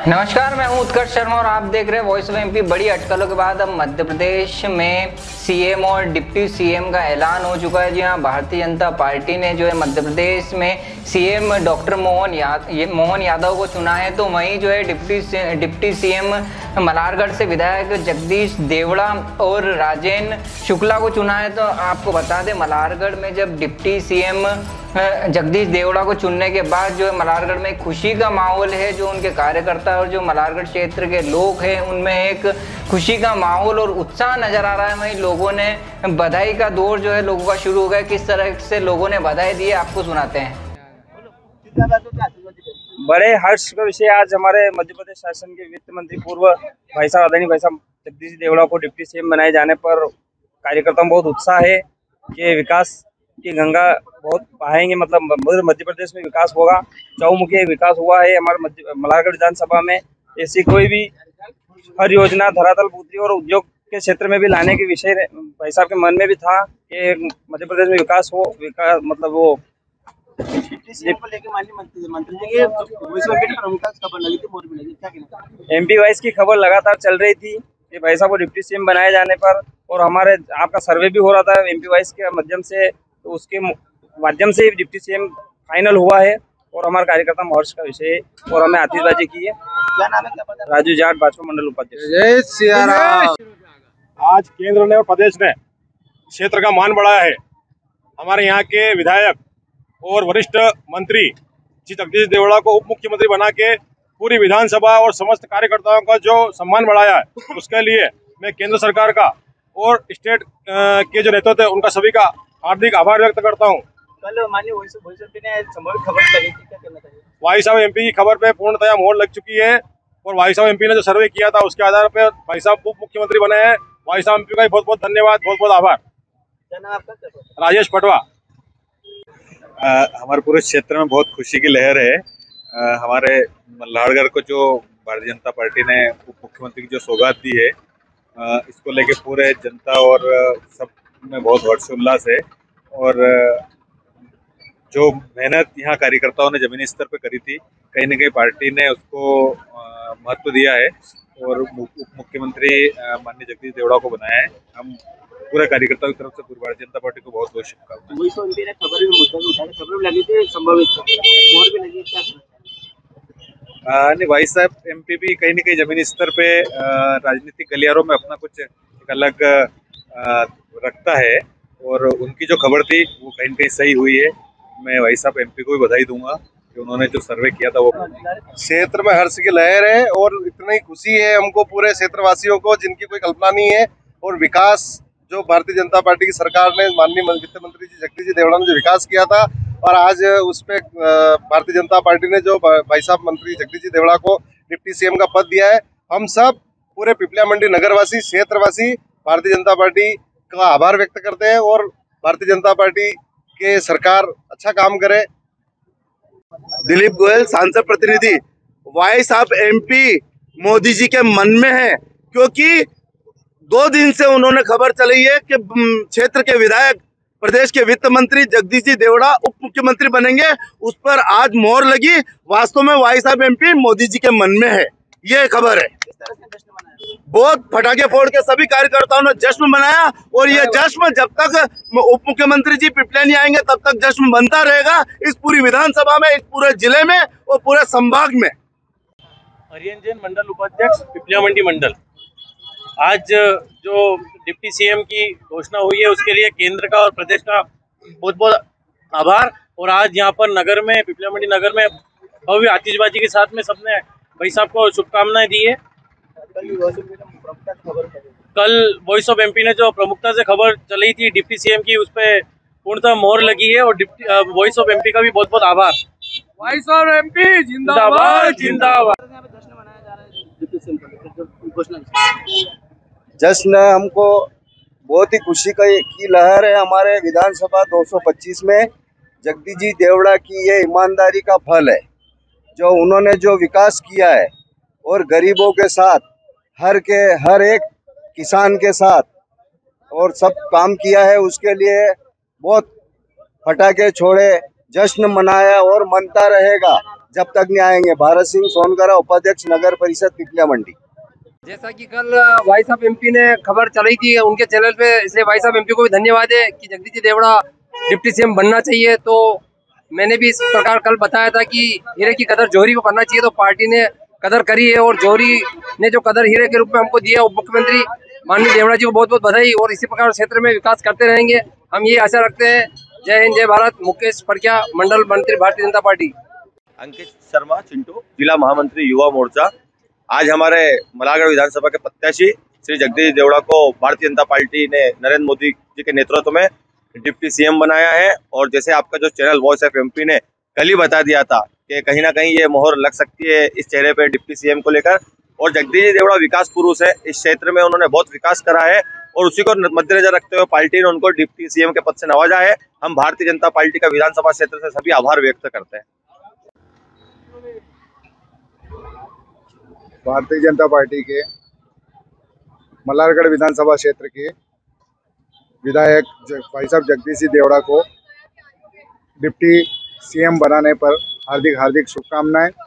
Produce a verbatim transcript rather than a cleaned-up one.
नमस्कार, मैं हूं उत्कर्ष शर्मा और आप देख रहे हैं वॉइस ऑफ एमपी। बड़ी अटकलों के बाद अब मध्य प्रदेश में सीएम और डिप्टी सीएम का ऐलान हो चुका है। जी हां, भारतीय जनता पार्टी ने जो है मध्य प्रदेश में सीएम डॉक्टर मोहन यादव मोहन यादव को चुना है, तो वहीं जो है डिप्टी डिप्टी सीएम मल्हारगढ़ से विधायक जगदीश देवड़ा और राजेंद्र शुक्ला को चुना है। तो आपको बता दें, मल्हारगढ़ में जब डिप्टी सीएम जगदीश देवड़ा को चुनने के बाद जो है मल्हारगढ़ में खुशी का माहौल है। जो उनके कार्यकर्ता और जो मल्हारगढ़ क्षेत्र के लोग हैं उनमें एक खुशी का माहौल और उत्साह नजर आ रहा है। वहीं लोगों ने बधाई का दौर जो है लोगों का शुरू हो गया। किस तरह से लोगों ने बधाई दी है आपको सुनाते हैं। बड़े हर्ष का विषय आज हमारे मध्य प्रदेश शासन के वित्त मंत्री पूर्व भाई साहब आदरणीय भाई साहब जगदीश देवड़ा को डिप्टी सीएम बनाए जाने पर कार्यकर्ताओं में बहुत उत्साह है कि विकास की गंगा बहुत बहाएंगे। मतलब मध्य प्रदेश में विकास होगा, चौमुखी विकास हुआ है। हमारे मध्य मल्हारगढ़ विधानसभा में ऐसी कोई भी हर योजना धरातल पुत्री और उद्योग के क्षेत्र में भी लाने के विषय भाई साहब के मन में भी था कि मध्य प्रदेश में विकास हो। विकास मतलब वो एमपी वाइस की खबर लगातार चल रही थी कि भाई साहब को डिप्टी सीएम बनाए जाने पर, और हमारे आपका सर्वे भी हो रहा था एमपी वाइस के माध्यम से, तो उसके माध्यम से डिप्टी सीएम फाइनल हुआ है और हमारे कार्यकर्ता में हर्ष का विषय है और हमें आतिशबाजी की है। क्या नाम है? राजू जाट, भाजपा मंडल उपाध्यक्ष। जय सिया राम। आज केंद्र ने और प्रदेश ने क्षेत्र का मान बढ़ाया है। हमारे यहाँ के विधायक और वरिष्ठ मंत्री श्री जगदीश देवड़ा को उप मुख्यमंत्री बना के पूरी विधानसभा और समस्त कार्यकर्ताओं का जो सम्मान बढ़ाया है, उसके लिए मैं केंद्र सरकार का और स्टेट के जो नेतृत्व है उनका सभी का हार्दिक आभार व्यक्त करता हूं। कल माननीय वॉइस ऑफ एमपी ने संभावित खबर लगी थी, क्या कहना चाहिए? भाई साहब एमपी की खबर पे पूर्णतया मोहर लग चुकी है और भाई साहब एमपी ने जो सर्वे किया था उसके आधार पर भाई साहब उप मुख्यमंत्री बने हैं। भाई साहब एमपी का बहुत बहुत धन्यवाद, बहुत बहुत आभार। क्या नाम आपका? राजेश पटवा। हमारे पूरे क्षेत्र में बहुत खुशी की लहर है। आ, हमारे मल्हारगढ़ को जो भारतीय जनता पार्टी ने उप मुख्यमंत्री की जो सौगात दी है, आ, इसको लेके पूरे जनता और सब में बहुत हर्षोल्लास है। और जो मेहनत यहाँ कार्यकर्ताओं ने जमीनी स्तर पर करी थी, कहीं ना कहीं पार्टी ने उसको महत्व दिया है और उप मुख्यमंत्री माननीय जगदीश देवड़ा को बनाया है। हम पूरे कार्यकर्ताओं की तरफ से पूरी भारतीय जनता पार्टी को बहुत बहुत शुभकामनाएं। नहीं, भाई साहब एमपी भी कहीं ना कहीं जमीनी स्तर पे राजनीतिक गलियारों में अपना कुछ एक अलग आ, रखता है और उनकी जो खबर थी वो कहीं ना कहीं सही हुई है। मैं भाई साहब एमपी को भी बधाई दूंगा कि उन्होंने जो सर्वे किया था वो। क्षेत्र में हर्ष की लहर है और इतनी खुशी है हमको पूरे क्षेत्रवासियों को जिनकी कोई कल्पना नहीं है। और विकास जो भारतीय जनता पार्टी की सरकार ने माननीय वित्त मंत्री जी जगदीश जी देवड़ा ने जो विकास किया था, और आज उस पे भारतीय जनता पार्टी ने जो भाई साहब मंत्री जगदीश जी देवड़ा को डिप्टी सीएम का पद दिया है, हम सब पूरे पिपलिया मंडी नगरवासी क्षेत्रवासी भारतीय जनता पार्टी का आभार व्यक्त करते हैं और भारतीय जनता पार्टी के सरकार अच्छा काम करे। दिलीप गोयल, सांसद प्रतिनिधि। भाई साहब एमपी मोदी जी के मन में है, क्योंकि दो दिन से उन्होंने खबर चली है कि क्षेत्र के विधायक प्रदेश के वित्त मंत्री जगदीश जी देवड़ा उप मुख्यमंत्री बनेंगे। उस पर आज मोहर लगी। वास्तव में भाई साहब एमपी मोदी जी के मन में है, ये खबर है। बहुत फटाके फोड़ के सभी कार्यकर्ताओं ने जश्न मनाया और ये जश्न जब तक उप मुख्यमंत्री जी पिपलिया नहीं आएंगे तब तक जश्न बनता रहेगा इस पूरी विधानसभा में, इस पूरे जिले में और पूरे संभाग में। हरियन जैन, मंडल उपाध्यक्ष, पिपलिया मंडी मंडल। आज जो डिप्टी सीएम की घोषणा हुई है उसके लिए केंद्र का और प्रदेश का बहुत बहुत आभार। और आज यहाँ पर नगर में, पिपलिया मंडी नगर में भव्य आतिशबाजी के साथ में सबने भाई साहब को शुभकामनाएं दी है। कल वॉइस ऑफ एमपी ने जो प्रमुखता से खबर चली थी डिप्टी सीएम की, उस पर पूर्णतः मोहर लगी है और वॉइस ऑफ एमपी का भी बहुत बहुत आभार। वॉइस ऑफ एमपी जिंदाबाद जिंदाबाद। जश्न हमको बहुत ही खुशी का की लहर है। हमारे विधानसभा दो सौ पच्चीस में जगदीश जी देवड़ा की ये ईमानदारी का फल है, जो उन्होंने जो विकास किया है और गरीबों के साथ, हर के हर एक किसान के साथ और सब काम किया है। उसके लिए बहुत फटाके छोड़े, जश्न मनाया और मनता रहेगा। जब तक नहीं आएंगे। भारत सिंह सोनकरा, उपाध्यक्ष नगर परिषद पिपलिया मंडी। जैसा कि कल भाई साहब एमपी ने खबर चलाई थी उनके चैनल पे, इसलिए भाई साहब एमपी को भी धन्यवाद है कि जगदीश जी देवड़ा डिप्टी सीएम बनना चाहिए। तो मैंने भी इस प्रकार कल बताया था कि हीरे की कदर जौहरी को करना चाहिए, तो पार्टी ने कदर करी है और जौहरी ने जो कदर हीरे के रूप में हमको दिया, उप मुख्यमंत्री माननीय देवड़ा जी को बहुत बहुत बधाई। और इसी प्रकार क्षेत्र में विकास करते रहेंगे, हम ये आशा रखते हैं। जय हिंद, जय भारत। मुकेश परकिया, मंडल मंत्री, भारतीय जनता पार्टी। अंकित शर्मा चिंटू, जिला महामंत्री युवा मोर्चा। आज हमारे मलारगढ़ विधानसभा के प्रत्याशी श्री जगदीश देवड़ा को भारतीय जनता पार्टी ने नरेंद्र मोदी जी के नेतृत्व में डिप्टी सीएम बनाया है। और जैसे आपका जो चैनल वॉइस ऑफ एमपी ने कल ही बता दिया था कि कहीं ना कहीं ये मोहर लग सकती है इस चेहरे पे डिप्टी सीएम को लेकर। और जगदीश देवड़ा विकास पुरुष है, इस क्षेत्र में उन्होंने बहुत विकास करा है और उसी को मद्देनजर रखते हुए पार्टी ने उनको डिप्टी सीएम के पद से नवाजा है। हम भारतीय जनता पार्टी का विधानसभा क्षेत्र से सभी आभार व्यक्त करते हैं। भारतीय जनता पार्टी के मल्हारगढ़ विधानसभा क्षेत्र के विधायक भाई साहब जगदीश जी देवड़ा को डिप्टी सीएम बनाने पर हार्दिक हार्दिक शुभकामनाएं।